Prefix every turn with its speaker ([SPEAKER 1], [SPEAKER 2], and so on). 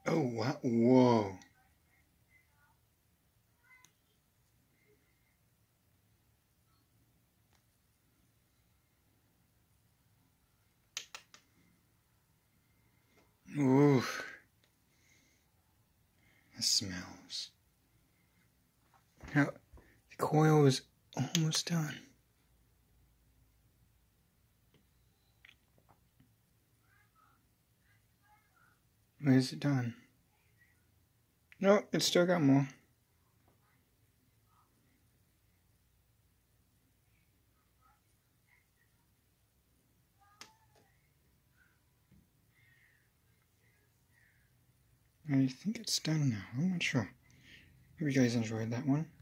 [SPEAKER 1] Oh, wow. Whoa. Ooh. That smells. Now, the coil is almost done. Is it done? No, it's still got more. I think it's done now. I'm not sure. Hope you guys enjoyed that one.